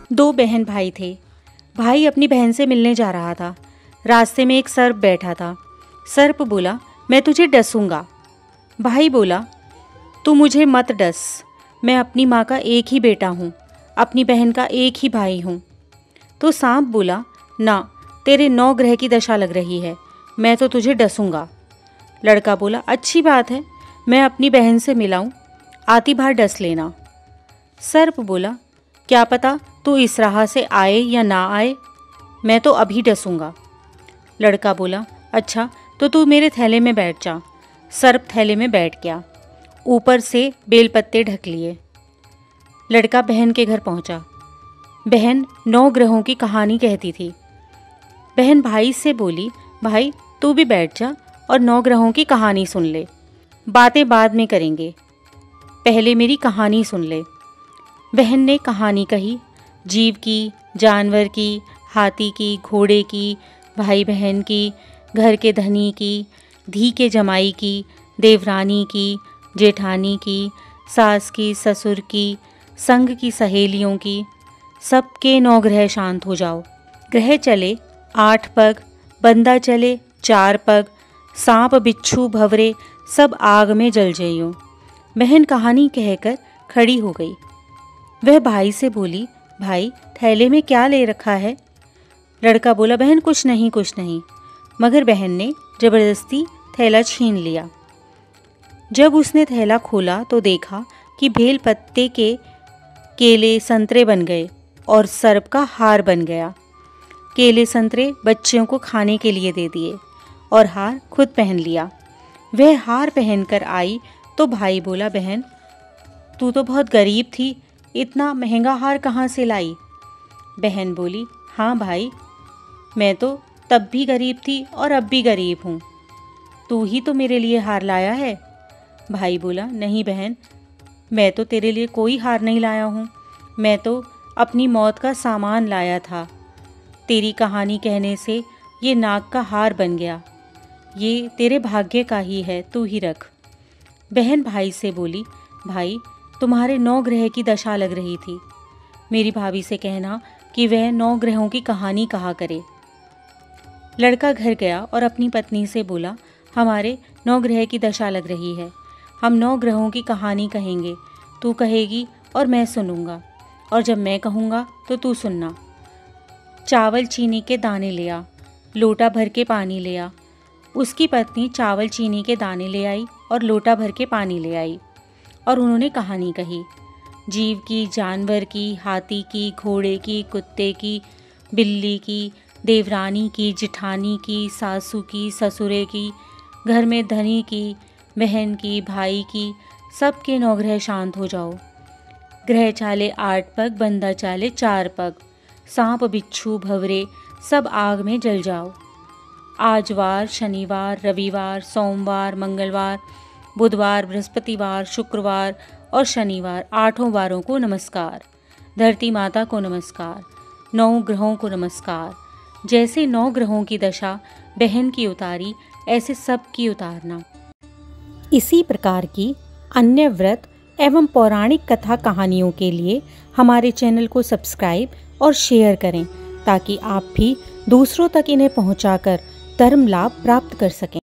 दो बहन भाई थे। भाई अपनी बहन से मिलने जा रहा था। रास्ते में एक सर्प बैठा था। सर्प बोला, मैं तुझे डसूंगा। भाई बोला, तू मुझे मत डस, मैं अपनी माँ का एक ही बेटा हूँ, अपनी बहन का एक ही भाई हूँ। तो सांप बोला, ना, तेरे 9 ग्रह की दशा लग रही है, मैं तो तुझे डसूंगा। लड़का बोला, अच्छी बात है, मैं अपनी बहन से मिलाऊं, आती बार डस लेना। सर्प बोला, क्या पता तू इस राह से आए या ना आए, मैं तो अभी डसूंगा। लड़का बोला, अच्छा तो तू मेरे थैले में बैठ जा। सर्प थैले में बैठ गया, ऊपर से बेलपत्ते ढक लिए। लड़का बहन के घर पहुंचा। बहन 9 ग्रहों की कहानी कहती थी। बहन भाई से बोली, भाई तू भी बैठ जा और 9 ग्रहों की कहानी सुन ले, बातें बाद में करेंगे, पहले मेरी कहानी सुन ले। बहन ने कहानी कही, जीव की, जानवर की, हाथी की, घोड़े की, भाई बहन की, घर के धनी की, धी के जमाई की, देवरानी की, जेठानी की, सास की, ससुर की, संग की सहेलियों की। सबके 9 ग्रह शांत हो जाओ। ग्रह चले 8 पग, बंदा चले 4 पग, सांप बिच्छू भंवरे सब आग में जल जइयो। बहन कहानी कहकर खड़ी हो गई। वह भाई से बोली, भाई थैले में क्या ले रखा है? लड़का बोला, बहन कुछ नहीं कुछ नहीं। मगर बहन ने जबरदस्ती थैला छीन लिया। जब उसने थैला खोला तो देखा कि बेल पत्ते के केले संतरे बन गए और सर्प का हार बन गया। केले संतरे बच्चियों को खाने के लिए दे दिए और हार खुद पहन लिया। वह हार पहनकर आई तो भाई बोला, बहन तू तो बहुत गरीब थी, इतना महंगा हार कहाँ से लाई? बहन बोली, हाँ भाई, मैं तो तब भी गरीब थी और अब भी गरीब हूँ, तू ही तो मेरे लिए हार लाया है। भाई बोला, नहीं बहन, मैं तो तेरे लिए कोई हार नहीं लाया हूँ, मैं तो अपनी मौत का सामान लाया था। तेरी कहानी कहने से ये नाक का हार बन गया, ये तेरे भाग्य का ही है, तू ही रख। बहन भाई से बोली, भाई तुम्हारे 9 ग्रह की दशा लग रही थी, मेरी भाभी से कहना कि वह 9 ग्रहों की कहानी कहा करे। लड़का घर गया और अपनी पत्नी से बोला, हमारे 9 ग्रह की दशा लग रही है, हम 9 ग्रहों की कहानी कहेंगे, तू कहेगी और मैं सुनूंगा, और जब मैं कहूँगा तो तू सुनना। चावल चीनी के दाने ले आ, लोटा भर के पानी ले आ। उसकी पत्नी चावल चीनी के दाने ले आई और लोटा भर के पानी ले आई और उन्होंने कहानी कही। जीव की, जानवर की, हाथी की, घोड़े की, कुत्ते की, बिल्ली की, देवरानी की, जिठानी की, सासू की, ससुरे की, घर में धनी की, बहन की, भाई की, सबके 9 ग्रह शांत हो जाओ। ग्रह चाले 8 पग, बंदा चाले 4 पग, सांप बिच्छू भंवरे सब आग में जल जाओ। आज वार, शनिवार, रविवार, सोमवार, मंगलवार, बुधवार, बृहस्पतिवार, शुक्रवार और शनिवार 8 वारों को नमस्कार। धरती माता को नमस्कार। 9 ग्रहों को नमस्कार। जैसे 9 ग्रहों की दशा बहन की उतारी, ऐसे सब की उतारना। इसी प्रकार की अन्य व्रत एवं पौराणिक कथा कहानियों के लिए हमारे चैनल को सब्सक्राइब और शेयर करें, ताकि आप भी दूसरों तक इन्हें पहुंचाकर धर्म लाभ प्राप्त कर सकें।